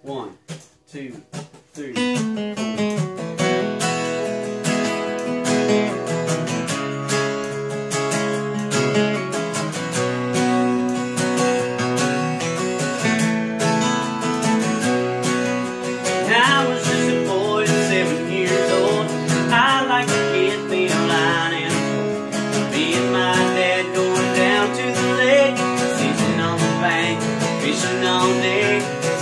1, 2, 3, 4. I was just a boy at 7 years old. I like to get me a line and a pole. Me and my dad going down to the lake, sitting on the bank, fishing all day.